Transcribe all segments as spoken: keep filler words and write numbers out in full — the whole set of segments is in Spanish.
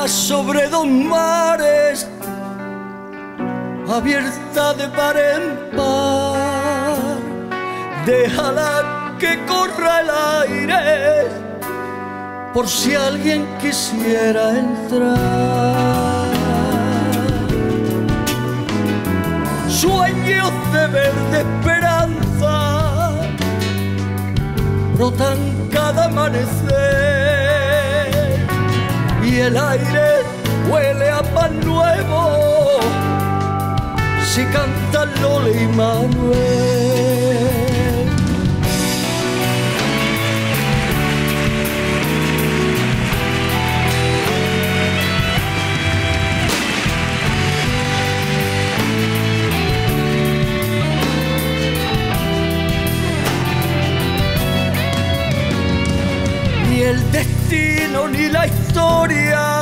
sobre dos mares, abierta de par en par. Déjala que corra el aire, por si alguien quisiera entrar. Sueños de verde esperanza brotan cada amanecer, y el aire huele a pan nuevo si cantan Lola y Manuel. Ni el destino ni la historia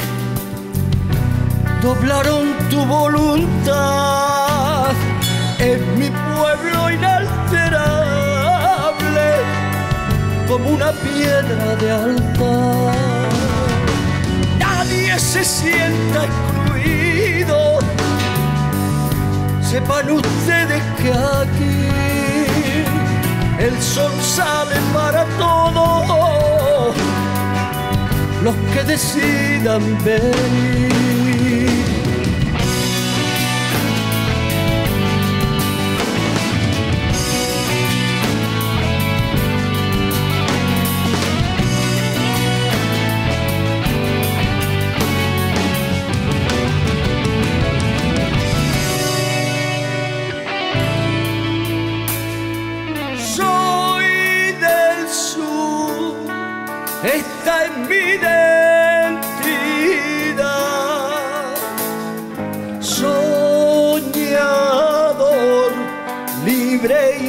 doblaron tu voluntad. Es mi pueblo inalterable como una piedra de altar. Nadie se sienta excluido. Sepan ustedes que aquí el sol sale para todos los que decidan venir. Esta es mi identidad, soñador, libre y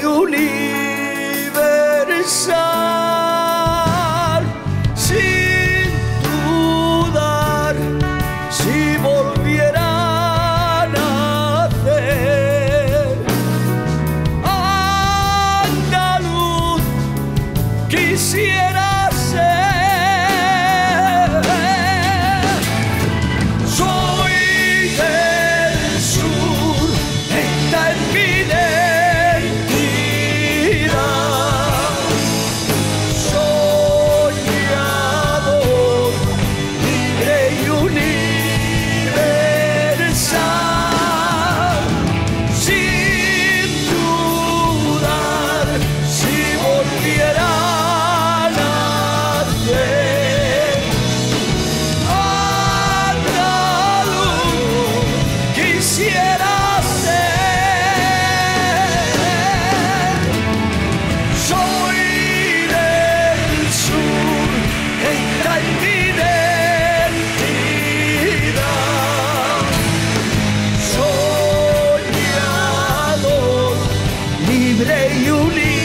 universal, sin dudar si volviera a nacer. Andaluz quisiera ser. libre y unido.